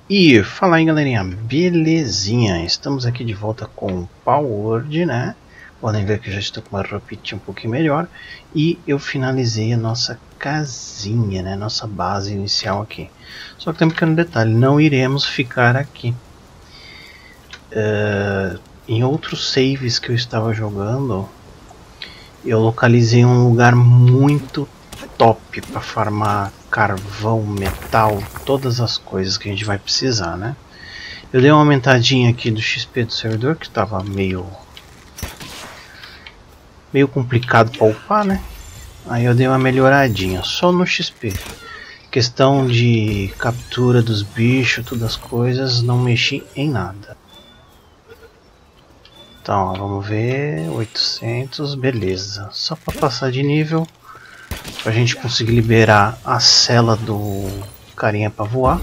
E fala aí, galerinha, belezinha? Estamos aqui de volta com o Palworld, né? Podem ver que eu já estou com uma roupinha um pouquinho melhor. E eu finalizei a nossa casinha, né? Nossa base inicial aqui. Só que tem um pequeno detalhe, não iremos ficar aqui. Em outros saves que eu estava jogando, eu localizei um lugar muito top para farmar carvão, metal, todas as coisas que a gente vai precisar, né? Eu dei uma aumentadinha aqui do XP do servidor, que estava meio complicado para upar, né? Aí eu dei uma melhoradinha, só no XP. Questão de captura dos bichos, todas as coisas, não mexi em nada. Então, vamos ver, 800, beleza. Só para passar de nível, para a gente conseguir liberar a cela do carinha para voar.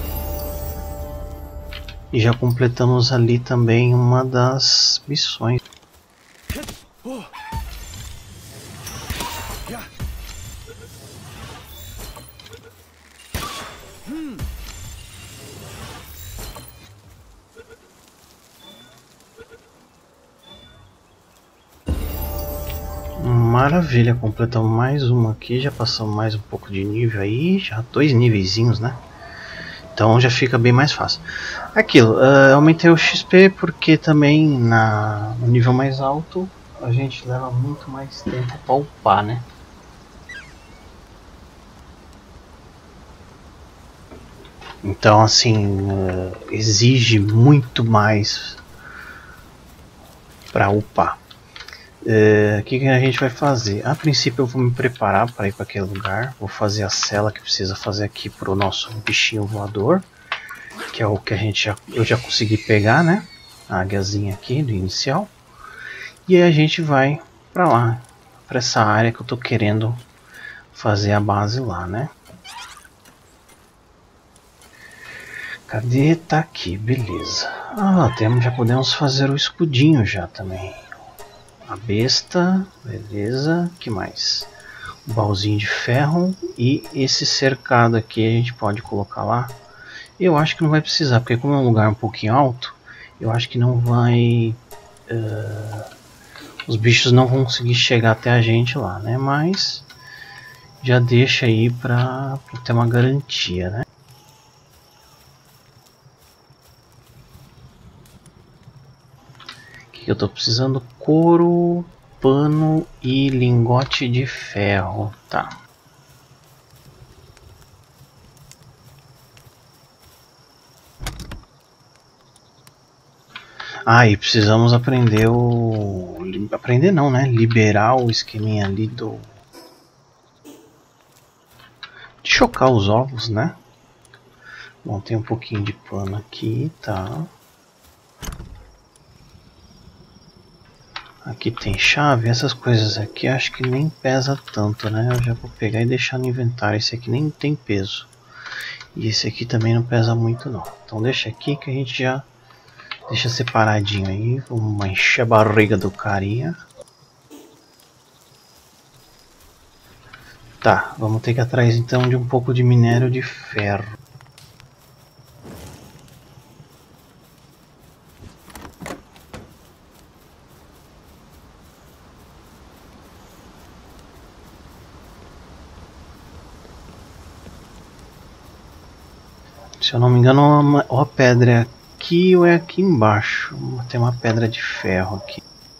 E já completamos ali também uma das missões. Maravilha, completamos mais uma aqui, já passamos mais um pouco de nível aí, já 2 niveizinhos, né? Então já fica bem mais fácil. Aquilo, aumentei o XP porque também no nível mais alto a gente leva muito mais tempo para upar, né? Então assim, exige muito mais para upar. O que a gente vai fazer? A princípio eu vou me preparar para ir para aquele lugar. Vou fazer a cela que precisa fazer aqui para o nosso bichinho voador, que é o que eu já consegui pegar, né? A águiazinha aqui do inicial. E aí a gente vai para lá, para essa área que eu tô querendo fazer a base lá, né? Cadê? Tá aqui, beleza. Já podemos fazer o escudinho já também. A besta, beleza. Que mais? O baúzinho de ferro e esse cercado aqui a gente pode colocar lá. Eu acho que não vai precisar, porque como é um lugar um pouquinho alto, eu acho que não vai... os bichos não vão conseguir chegar até a gente lá, né? Mas já deixa aí pra ter uma garantia, né? O que eu tô precisando? Couro, pano e lingote de ferro. Tá. E precisamos aprender aprender não, né? Liberar o esqueminha ali de chocar os ovos, né? Bom, tem um pouquinho de pano aqui, tá? Aqui tem chave, essas coisas aqui acho que nem pesa tanto, né? Eu já vou pegar e deixar no inventário. Esse aqui nem tem peso. E esse aqui também não pesa muito não. Então deixa aqui que a gente já deixa separadinho aí. Vamos encher a barriga do carinha. Tá, vamos ter que ir atrás então de um pouco de minério de ferro. Se eu não me engano, ou a pedra é aqui ou é aqui embaixo. Tem uma pedra de ferro aqui.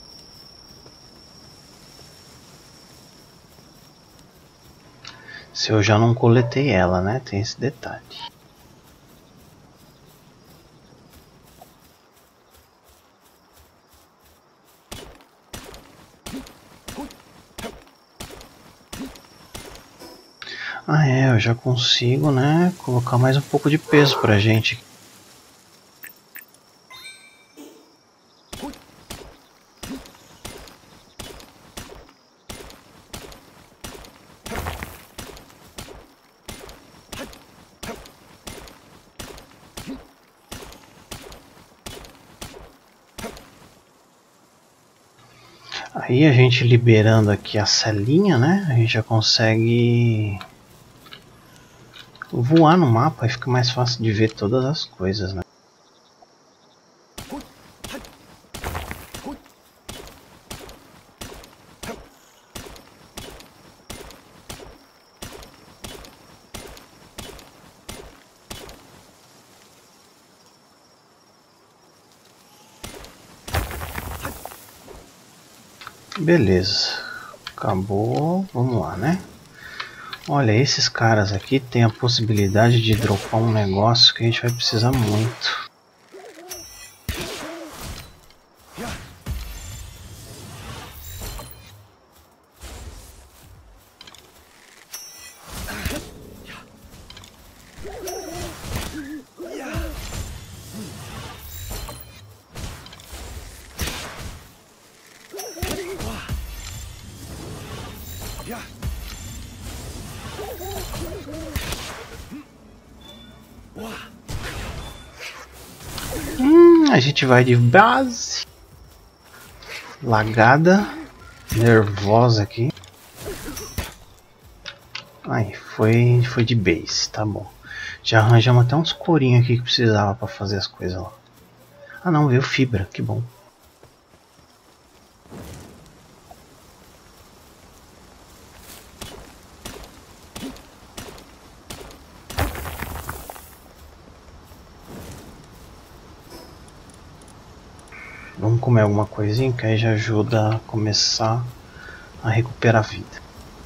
Se eu já não coletei ela, né? Tem esse detalhe. Eu já consigo, né? Colocar mais um pouco de peso pra gente. Aí a gente liberando aqui a celinha, né? A gente já consegue Voar no mapa aí fica mais fácil de ver todas as coisas, né? Beleza, acabou, vamos lá, né? Olha, esses caras aqui tem a possibilidade de dropar um negócio que a gente vai precisar muito. A gente vai de base. Lagada. Nervosa aqui. Aí, foi de base, tá bom. Já arranjamos até uns corinhos aqui que precisava para fazer as coisas lá. Ah não, veio fibra, que bom. Vamos comer alguma coisinha que aí já ajuda a começar a recuperar a vida.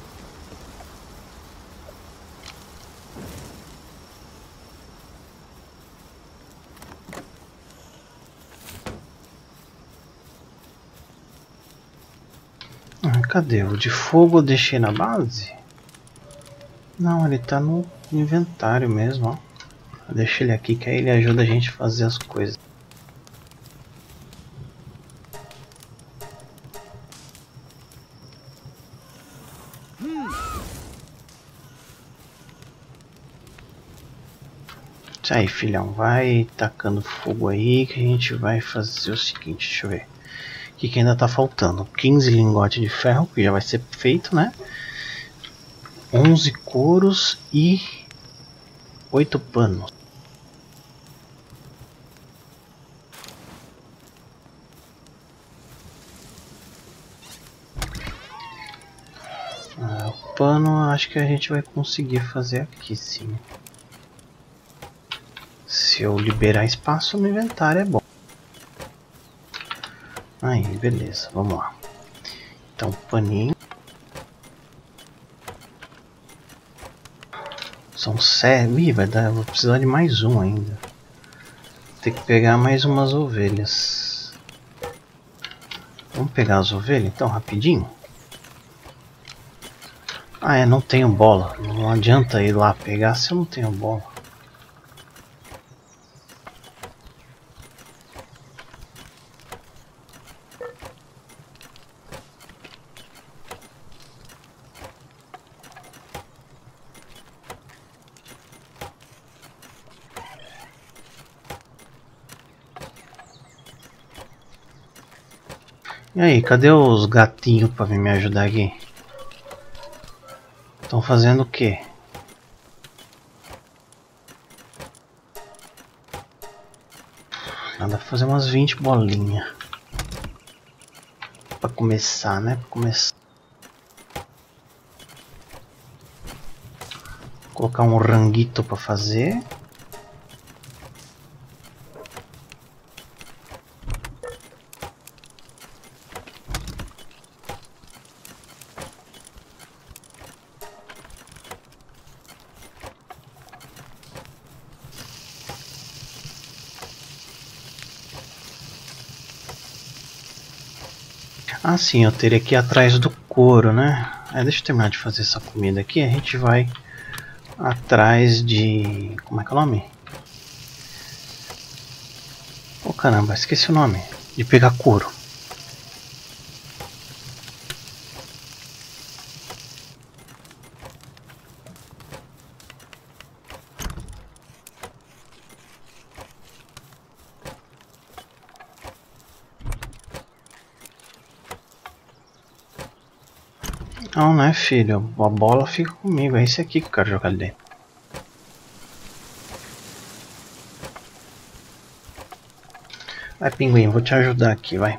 Cadê? O de fogo eu deixei na base? Não, ele tá no inventário mesmo, ó. Deixa ele aqui que aí ele ajuda a gente a fazer as coisas. Isso aí, filhão, vai tacando fogo aí que a gente vai fazer o seguinte, deixa eu ver. O que ainda tá faltando? 15 lingotes de ferro, que já vai ser feito, né? 11 couros e 8 panos. O pano acho que a gente vai conseguir fazer aqui sim. Se eu liberar espaço no inventário é bom. Aí, beleza, vamos lá. Então, paninho. São 7. Ih, vai dar. Vou precisar de mais um ainda. Tem que pegar mais umas ovelhas. Vamos pegar as ovelhas então, rapidinho. Ah, é, não tenho bola. Não adianta ir lá pegar se eu não tenho bola. E aí, cadê os gatinhos pra vir me ajudar aqui? Estão fazendo o quê? Nada, fazer umas 20 bolinhas. Pra começar, né? Pra começar. Colocar um ranguito pra fazer. Ah sim, eu teria que ir atrás do couro, né? Deixa eu terminar de fazer essa comida aqui. A gente vai atrás de... como é que é o nome? Oh caramba, esqueci o nome. De pegar couro. Não, né, filho? A bola fica comigo. É esse aqui que eu quero jogar ali dentro. Vai, pinguim, vou te ajudar aqui, vai.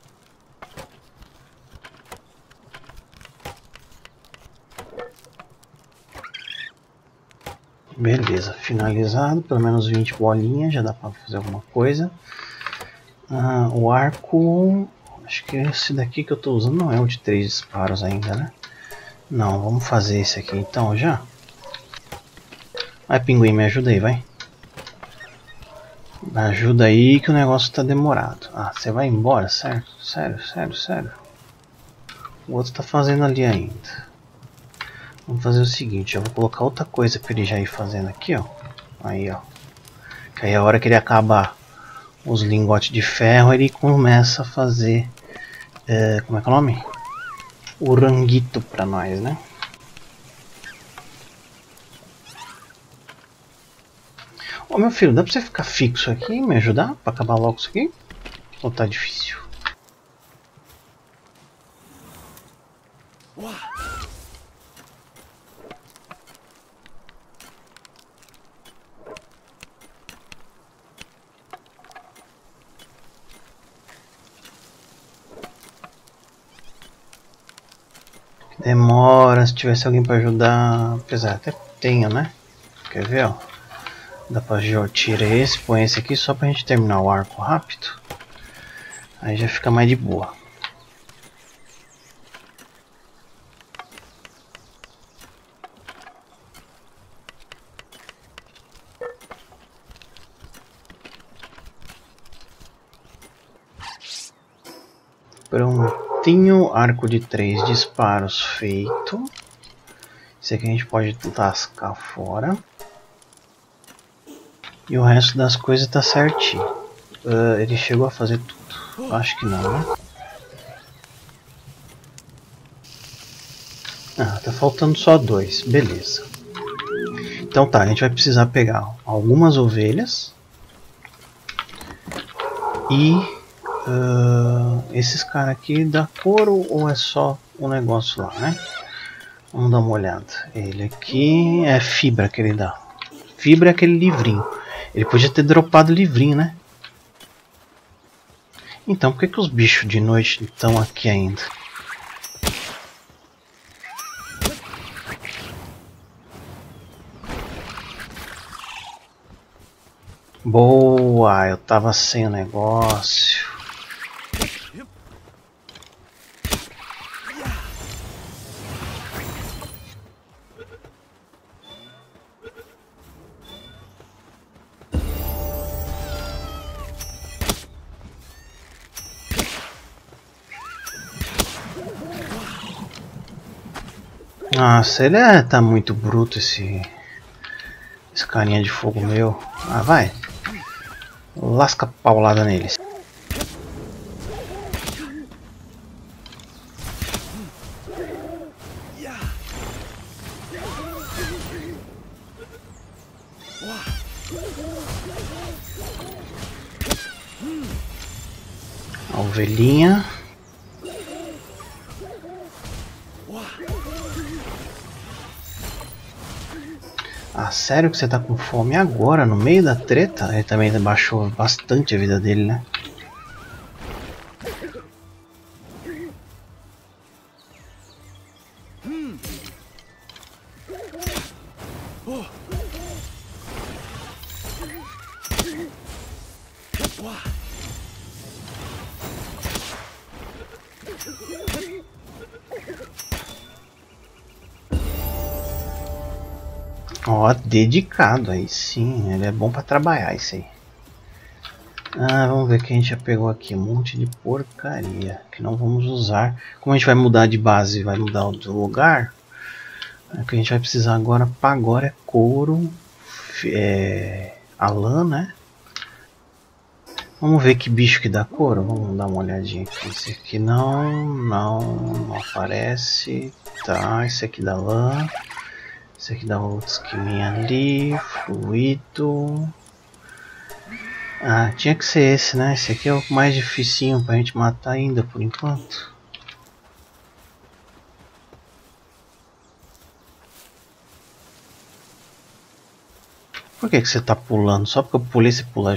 Beleza, finalizado, pelo menos 20 bolinhas, já dá pra fazer alguma coisa. O arco, acho que esse daqui que eu tô usando não é o de 3 disparos ainda, né? Não, vamos fazer esse aqui então já. Vai, pinguim, me ajuda aí, vai. Me ajuda aí que o negócio tá demorado. Ah, você vai embora, certo? Sério, sério, sério. O outro tá fazendo ali ainda. Vamos fazer o seguinte, eu vou colocar outra coisa para ele já ir fazendo aqui, ó. Aí, ó. Que aí a hora que ele acaba os lingotes de ferro, ele começa a fazer... como é que é o nome? O ranguito pra nós, né? Ô meu filho, dá pra você ficar fixo aqui e me ajudar pra acabar logo isso aqui? Ou tá difícil? Demora, se tivesse alguém pra ajudar... Apesar, até tenho, né? Quer ver, ó? Dá pra tirar esse, põe esse aqui só pra gente terminar o arco rápido. Aí já fica mais de boa. Prontinho, arco de 3 disparos feito. Esse aqui a gente pode lascar fora. E o resto das coisas tá certinho. Ele chegou a fazer tudo? Acho que não, né? Ah, tá faltando só 2, beleza. Então tá, a gente vai precisar pegar algumas ovelhas. E esses caras aqui dá couro ou é só um negócio lá, né? Vamos dar uma olhada. Ele aqui é fibra que ele dá. Fibra é aquele livrinho. Ele podia ter dropado o livrinho, né? Então, por que os bichos de noite estão aqui ainda? Boa, eu tava sem o negócio. Nossa, ele tá muito bruto esse carinha de fogo meu. Ah, vai. Lasca paulada neles. A ovelhinha. Ah, sério que você tá com fome agora, no meio da treta? Ele também baixou bastante a vida dele, né? Ó, dedicado, aí sim, ele é bom pra trabalhar isso aí. Ah, vamos ver o que a gente já pegou aqui, um monte de porcaria que não vamos usar. Como a gente vai mudar de base, vai mudar de lugar, o que a gente vai precisar agora para agora é couro, a lã, né? Vamos ver que bicho que dá couro, vamos dar uma olhadinha aqui. Esse aqui não aparece, tá, esse aqui dá lã. Esse aqui dá outro esqueminha ali, fluido. Ah, tinha que ser esse, né? Esse aqui é o mais dificinho pra gente matar ainda por enquanto. Por que você tá pulando? Só porque eu pulei você pula